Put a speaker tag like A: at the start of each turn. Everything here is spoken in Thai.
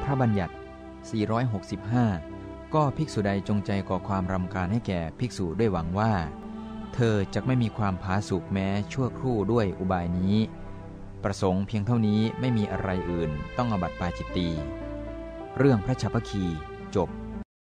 A: ระบัญญัติ465ก็ภิกษุใดจงใจก่อความรำคาญให้แก่ภิกษุด้วยหวังว่าเธอจะไม่มีความผาสุกแม้ชั่วครู่ด้วยอุบายนี้ประสงค์เพียงเท่านี้ไม่มีอะไรอื่นต้องอาบัติปาจิตตีเรื่องพระฉัพพคีจบ